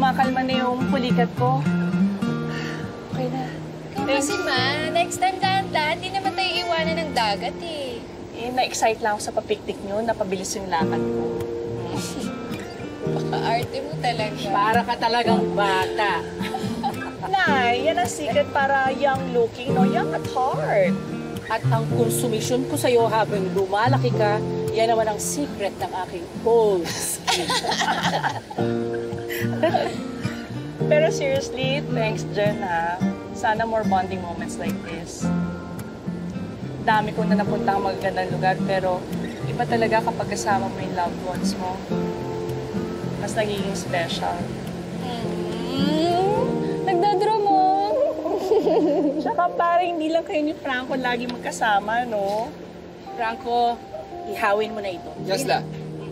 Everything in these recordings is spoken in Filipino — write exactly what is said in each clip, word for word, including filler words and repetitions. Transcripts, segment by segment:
kumakalma na yung pulikat ko. Okay na. Kasi ma, next time dahan-dahan, di naman tayo iwanan ng dagat eh. Eh, na-excite lang ako sa papiktik nyo, napabilis yung lakad ko. Baka-arte mo talaga. Para ka talagang bata. Nay, yan ang secret para young-looking, no? Young at heart. At ang konsumisyon ko sa'yo habang lumalaki ka, yan naman ang secret ng aking old skin. Pero seriously, thanks, Jen, ha? Sana more bonding moments like this. Dami ko na napunta ang magagandang lugar, pero iba talaga kapag kasama mo yung loved ones mo. Mas nagiging special. Mm, nagdadro mo. Tsaka parang hindi lang kayo ni Franco lagi magkasama, no? Franco, ihawin mo na ito. Yasla.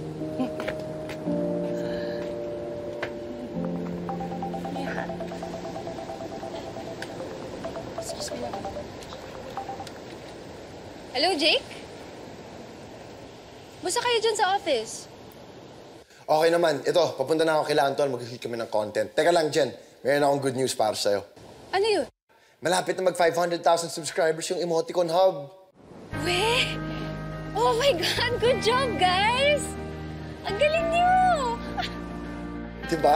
Hello, Jake? Basta kayo dyan sa office? Okay naman. Ito, papunta na ako kay Anton. Mag-shoot kami ng content. Teka lang, Jen. Mayroon akong good news para sa'yo. Ano yun? Malapit na mag five hundred thousand subscribers yung Emoticon Hub. Weh! Oh my God! Good job, guys! Ang galing niyo! Diba?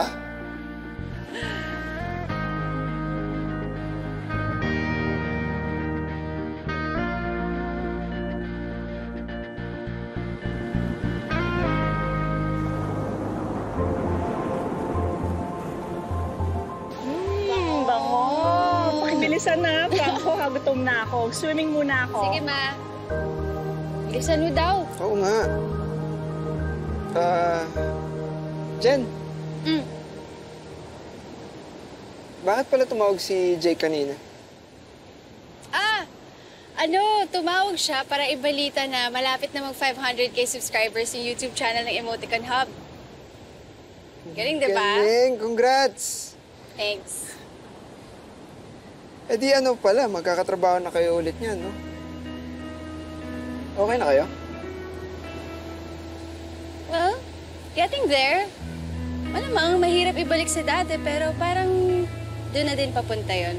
Bilisan na, Franco, ha, gutom na ako. Swimming muna ako. Sige, ma. Bilisan mo daw. Oo nga. Ah... Jen. Mm. Bakit pala tumawag si Jake kanina? Ah! Ano, tumawag siya para ibalita na malapit na mag five hundred K subscribers yung YouTube channel ng Emoticon Hub. Galing, di ba? Galing! Congrats! Thanks. Eh di ano pala, magkakatrabaho na kayo ulit niyan, no? Okay na kayo? Well, getting there. Malamang mahirap ibalik si dati, pero parang doon na din papunta yun.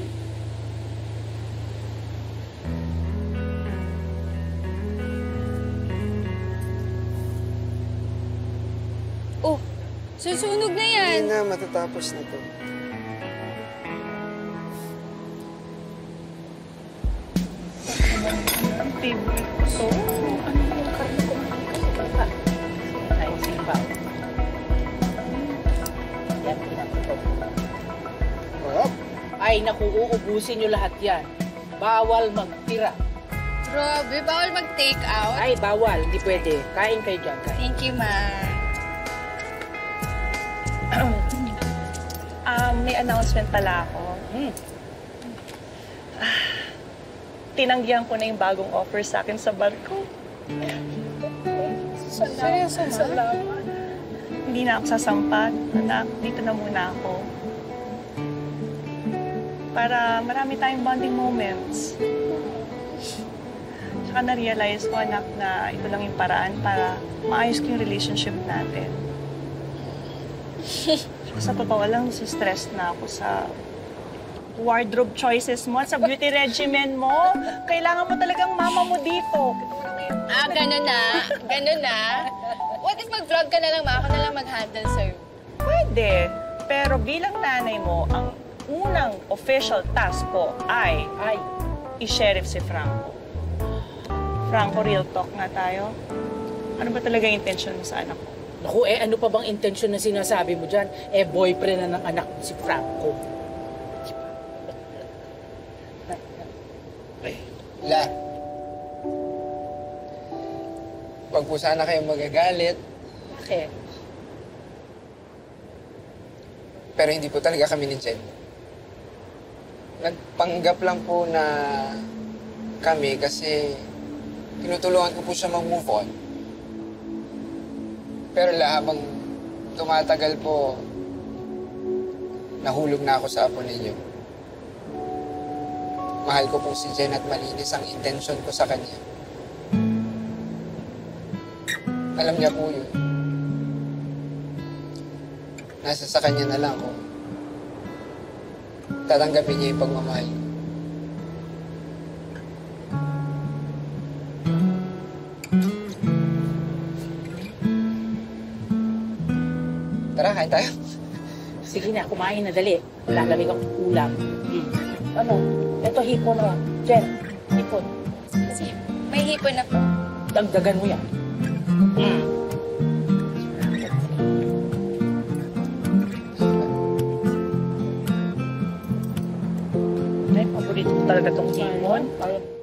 Oh, susunog na yan. Hindi na, matatapos na to. Ang favorite ko to. Ano yung karne ko makikita? Ay, sipaw. Yan, pinapito. Oh. Ay, naku, uubusin nyo lahat yan. Bawal magtira. Grabe, bawal mag-take out. Ay, bawal. Hindi pwede. Kain kayo dyan. Kain. Thank you, ma. um, may announcement pala ako. Hmm. Tinanggihan ko na yung bagong offer sa akin sa barko. Seryoso, ma? Salamat. Hindi na ako sasampat. Anak, dito na muna ako. Para marami tayong bonding moments. Tsaka na-realize ko, anak, na ito lang yung paraan para maayos ko yung relationship natin. Sa totoo lang, stress na ako sa wardrobe choices mo at sa beauty regimen mo. Kailangan mo talagang mama mo dito. Ah, gano'n na. Gano'n na. What if mag-vlog ka na lang, ma? Ako na lang mag-handle sa'yo. Pwede. Pero bilang nanay mo, ang unang official task ko ay, ay, i-sheriff si Franco. Franco, real talk nga tayo. Ano ba talaga yung intention mo sa anak ko? Naku, eh ano pa bang intensyon na sinasabi mo dyan? Eh, boyfriend na ng anak mo si Franco. La. Huwag po sana kayong magagalit. Bakit? Pero hindi po talaga kami ni Jen. Nagpanggap lang po na kami kasi tinutulungan ko po siya mag-move on. Pero la, habang tumatagal po, nahulog na ako sa apo ninyo. Mahal ko po si Jen at malinis ang intensyon ko sa kanya. Alam niya po yun. Nasa sa kanya na lang kung tatanggapin niya yung pagmamahal. Tara, kain tayo. Sige na, kumain na, dali. Lalamig ang ulam. Hmm. Ano? Ito, hipon na. Jen, hipon. Kasi may hipon na po. Dagdagan mo yan. Hmm. Ay, paborito ko talaga itong hipon. Ay,